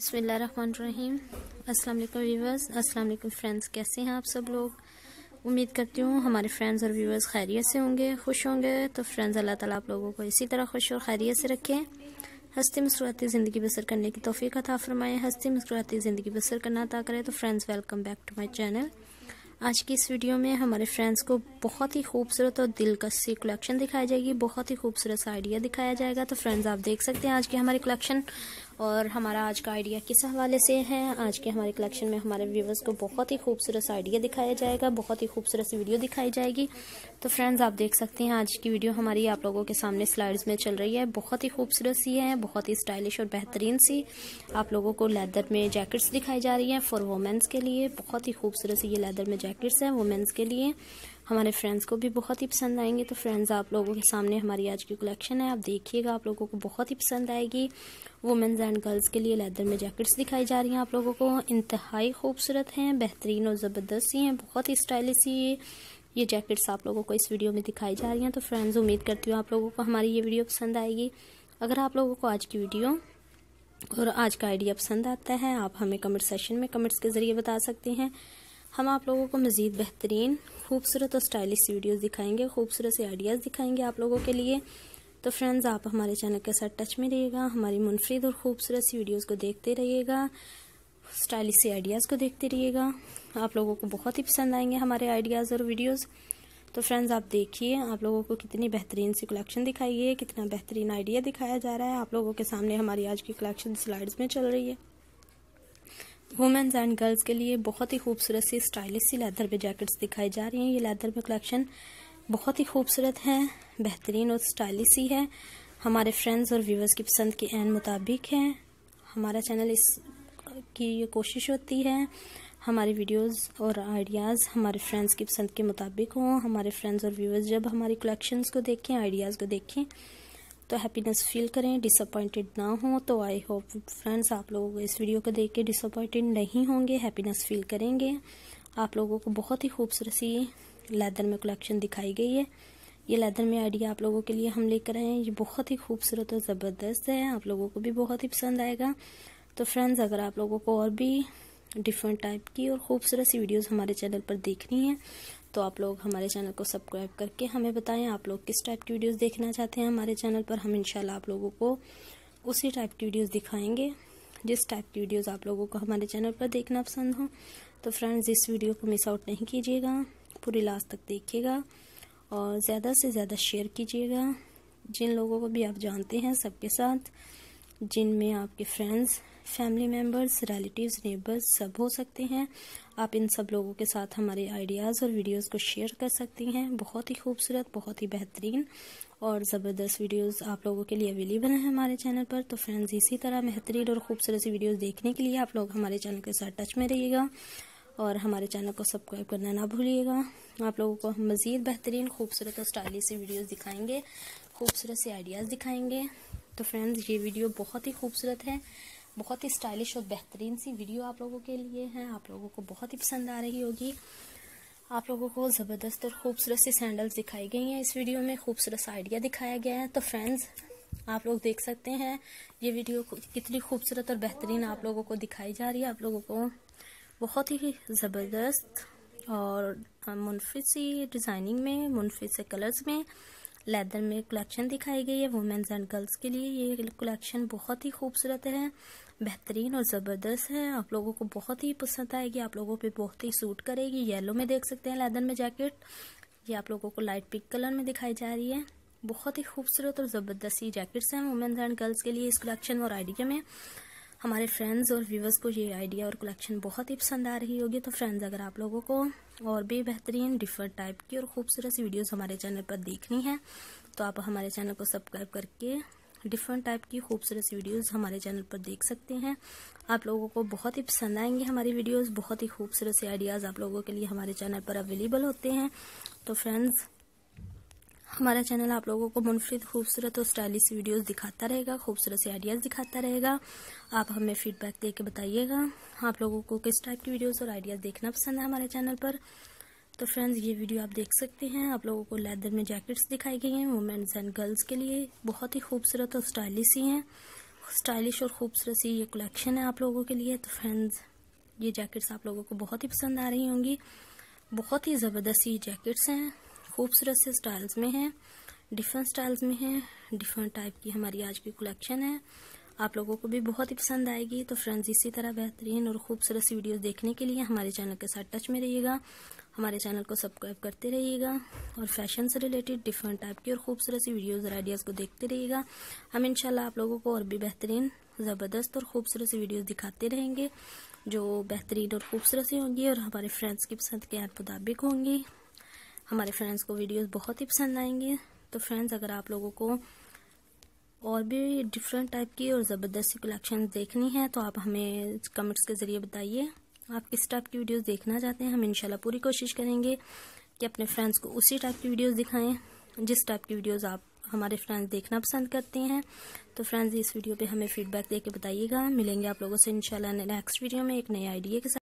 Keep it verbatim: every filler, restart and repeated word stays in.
बिस्मिल्लाहिर्रहमानिर्रहीम। अस्सलाम वालेकुम व्यूवर्स, अस्सलाम वालेकुम फ्रेंड्स। कैसे हैं आप सब लोग? उम्मीद करती हूँ हमारे फ्रेंड्स और व्यूवर्स खैरियत से होंगे, खुश होंगे। तो फ्रेंड्स, अल्लाह ताला आप लोगों को इसी तरह खुश और खैरियत से रखें, हंसती मुस्कुराती ज़िंदगी बसर करने की तौफीक अता फरमाएं, हंसती मुस्कुराती ज़िंदगी बसर करना अता करें। तो friends, welcome back to my channel. आज की इस वीडियो में हमारे फ्रेंड्स को बहुत ही खूबसूरत और दिलकश कलेक्शन दिखाई जाएगी, बहुत ही खूबसूरत सा आइडिया दिखाया जाएगा। तो फ्रेंड्स, आप देख सकते हैं आज की हमारी कलेक्शन और हमारा आज का आइडिया किस हवाले से है। आज के हमारे कलेक्शन में हमारे व्यूवर्स को बहुत ही खूबसूरत सा आइडिया दिखाया जाएगा, बहुत ही खूबसूरत सी वीडियो दिखाई जाएगी। तो फ्रेंड्स, आप देख सकते हैं आज की वीडियो हमारी आप लोगों के सामने स्लाइड्स में चल रही है। बहुत ही खूबसूरत सी है, बहुत ही स्टाइलिश और बेहतरीन सी आप लोगों को लेदर में जैकेट्स दिखाई जा रही हैं फॉर वुमेन्स के लिए। बहुत ही खूबसूरत सी ये लेदर में जैकेट्स हैं वुमेन्स के लिए, हमारे फ्रेंड्स को भी बहुत ही पसंद आएंगे। तो फ्रेंड्स, आप लोगों के सामने हमारी आज की कलेक्शन है, आप देखिएगा, आप लोगों को बहुत ही पसंद आएगी। वुमेन्स एंड गर्ल्स के लिए लेदर में जैकेट्स दिखाई जा रही हैं आप लोगों को, इंतहाई खूबसूरत हैं, बेहतरीन और ज़बरदस्त सी हैं, बहुत ही स्टाइलिश सी ये ये जैकेट्स आप लोगों को इस वीडियो में दिखाई जा रही हैं। तो फ्रेंड्स, उम्मीद करती हूँ आप लोगों को हमारी ये वीडियो पसंद आएगी। अगर आप लोगों को आज की वीडियो और आज का आइडिया पसंद आता है, आप हमें कमेंट सेशन में कमेंट्स के ज़रिए बता सकते हैं। हम आप लोगों को मज़ीद बेहतरीन, खूबसूरत और स्टाइलिश वीडियोस दिखाएंगे, खूबसूरत से आइडियाज़ दिखाएंगे आप लोगों के लिए। तो फ्रेंड्स, आप हमारे चैनल के साथ टच में रहिएगा, हमारी मुनफरिद और खूबसूरत सी वीडियोस को देखते रहिएगा, स्टाइलिश से आइडियाज़ को देखते रहिएगा। आप लोगों को बहुत ही पसंद आएंगे हमारे आइडियाज़ और वीडियोज़। तो फ्रेंड्स, आप देखिए आप लोगों को कितनी बेहतरीन सी कलेक्शन दिखाई है, कितना बेहतरीन आइडिया दिखाया जा रहा है। आप लोगों के सामने हमारी आज की कलेक्शन स्लाइड्स में चल रही है। वुमेन्स एंड गर्ल्स के लिए बहुत ही खूबसूरत सी स्टाइलिश सी लेदर पे जैकेट्स दिखाई जा रही हैं। ये लेदर में कलेक्शन बहुत ही खूबसूरत है, बेहतरीन और स्टाइलिश सी है, हमारे फ्रेंड्स और व्यूवर्स की पसंद के एन मुताबिक है। हमारा चैनल इस की ये कोशिश होती है हमारे वीडियोस और आइडियाज़ हमारे फ्रेंड्स की पसंद के मुताबिक हों। हमारे फ्रेंड्स और व्यूवर्स जब हमारी कलेक्शंस को देखें, आइडियाज़ को देखें, तो हैप्पीनेस फील करें, डिसअपॉइंटेड ना हो। तो आई होप फ्रेंड्स, आप लोगों को इस वीडियो को देख के डिसअपॉइंटेड नहीं होंगे, हैप्पीनेस फील करेंगे। आप लोगों को बहुत ही खूबसूरत सी लेदर में कलेक्शन दिखाई गई है। ये लेदर में आइडिया आप लोगों के लिए हम लेकर आए हैं, ये बहुत ही खूबसूरत और ज़बरदस्त है, आप लोगों को भी बहुत ही पसंद आएगा। तो फ्रेंड्स, अगर आप लोगों को और भी डिफरेंट टाइप की और खूबसूरत सी वीडियोस हमारे चैनल पर देखनी है, तो आप लोग हमारे चैनल को सब्सक्राइब करके हमें बताएं आप लोग किस टाइप की वीडियोस देखना चाहते हैं हमारे चैनल पर। हम इंशाल्लाह आप लोगों को उसी टाइप की वीडियोस दिखाएंगे जिस टाइप की वीडियोस आप लोगों को हमारे चैनल पर देखना पसंद हो। तो फ्रेंड्स, इस वीडियो को मिस आउट नहीं कीजिएगा, पूरी लास्ट तक देखिएगा और ज़्यादा से ज़्यादा शेयर कीजिएगा जिन लोगों को भी आप जानते हैं सबके साथ, जिनमें आपके friends, family members, relatives, neighbours सब हो सकते हैं। आप इन सब लोगों के साथ हमारे आइडियाज़ और वीडियोस को शेयर कर सकती हैं। बहुत ही खूबसूरत, बहुत ही बेहतरीन और ज़बरदस्त वीडियोस आप लोगों के लिए अवेलेबल हैं हमारे चैनल पर। तो फ्रेंड्स, इसी तरह बेहतरीन और खूबसूरत सी वीडियोस देखने के लिए आप लोग हमारे चैनल के साथ टच में रहिएगा और हमारे चैनल को सब्सक्राइब करना ना भूलिएगा। आप लोगों को हम मज़ीद बेहतरीन, खूबसूरत और स्टाइलिश सी वीडियोज़ दिखाएँगे, खूबसूरत से आइडियाज़ दिखाएँगे। तो फ्रेंड्स, ये वीडियो बहुत ही खूबसूरत है, बहुत ही स्टाइलिश और बेहतरीन सी वीडियो आप लोगों के लिए है, आप लोगों को बहुत ही पसंद आ रही होगी। आप लोगों को ज़बरदस्त और खूबसूरत सी सैंडल्स दिखाई गई हैं इस वीडियो में, खूबसूरत सा आइडिया दिखाया गया है। तो फ्रेंड्स, आप लोग देख सकते हैं ये वीडियो कितनी खूबसूरत और बेहतरीन आप लोगों को दिखाई जा रही है। आप लोगों को बहुत ही ज़बरदस्त और मुनफिद सी डिज़ाइनिंग में, मुनफिद से कलर्स में लेदर में कलेक्शन दिखाई गई है वुमेन्स एंड गर्ल्स के लिए। ये कलेक्शन बहुत ही खूबसूरत है, बेहतरीन और ज़बरदस्त है, आप लोगों को बहुत ही पसंद आएगी, आप लोगों पे बहुत ही सूट करेगी। येलो में देख सकते हैं लेदर में जैकेट, ये आप लोगों को लाइट पिंक कलर में दिखाई जा रही है। बहुत ही खूबसूरत और ज़बरदस्त सी जैकेट्स हैं वुमेन्स एंड गर्ल्स के लिए इस कलेक्शन और आइडिया में। हमारे फ्रेंड्स और व्यूवर्स को ये आइडिया और कलेक्शन बहुत ही पसंद आ रही होगी। तो फ्रेंड्स, अगर आप लोगों को और भी बेहतरीन, डिफरेंट टाइप की और खूबसूरत सी वीडियोस हमारे चैनल पर देखनी है, तो आप हमारे चैनल को सब्सक्राइब करके डिफरेंट टाइप की खूबसूरत सी वीडियोस हमारे चैनल पर देख सकते हैं। आप लोगों को बहुत ही पसंद आएंगे हमारी वीडियोस, बहुत ही खूबसूरत से आइडियाज़ आप लोगों के लिए हमारे चैनल पर अवेलेबल होते हैं। तो फ्रेंड्स, हमारा चैनल आप लोगों को मुनफरिद, खूबसूरत और स्टाइलिश वीडियोस दिखाता रहेगा, खूबसूरत से आइडियाज़ दिखाता रहेगा। आप हमें फीडबैक दे के बताइएगा आप लोगों को किस टाइप की वीडियोस और आइडियाज़ देखना पसंद है हमारे चैनल पर। तो फ्रेंड्स, ये वीडियो आप देख सकते हैं, आप लोगों को लेदर में जैकेट्स दिखाई गई हैं वुमेन्स एंड गर्ल्स के लिए, बहुत ही खूबसूरत और स्टाइलिश ही हैं, स्टाइलिश और खूबसूरत सी ये कलेक्शन है आप लोगों के लिए। तो फ्रेंड्स ये जैकेट्स आप लोगों को बहुत ही पसंद आ रही होंगी। बहुत ही ज़बरदस्त ये जैकेट्स हैं, खूबसूरत से स्टाइल्स में हैं, डिफरेंट स्टाइल्स में हैं, डिफरेंट टाइप की हमारी आज की कलेक्शन है। आप लोगों को भी बहुत ही पसंद आएगी। तो फ्रेंड्स इसी तरह बेहतरीन और खूबसूरत सी वीडियोस देखने के लिए हमारे चैनल के साथ टच में रहिएगा, हमारे चैनल को सब्सक्राइब करते रहिएगा और फैशन से रिलेटेड डिफरेंट टाइप की और खूबसूरत सी वीडियोस और आइडियाज़ को देखते रहिएगा। हम इंशाल्लाह आप लोगों को और भी बेहतरीन ज़बरदस्त और खूबसूरत सी वीडियोस दिखाते रहेंगे जो बेहतरीन और खूबसूरत सी होंगी और हमारे फ्रेंड्स की पसंद के मुताबिक होंगी। हमारे फ्रेंड्स को वीडियोस बहुत ही पसंद आएंगे। तो फ्रेंड्स अगर आप लोगों को और भी डिफरेंट टाइप की और ज़बरदस्त सी कलेक्शन देखनी है तो आप हमें कमेंट्स के ज़रिए बताइए आप किस टाइप की वीडियोस देखना चाहते हैं। हम इंशाल्लाह पूरी कोशिश करेंगे कि अपने फ्रेंड्स को उसी टाइप की वीडियोस दिखाएं जिस टाइप की वीडियोस आप हमारे फ्रेंड्स देखना पसंद करते हैं। तो फ्रेंड्स इस वीडियो पे हमें फीडबैक देके बताइएगा। मिलेंगे आप लोगों से इंशाल्लाह नेक्स्ट वीडियो में एक नए आइडिया के साथ।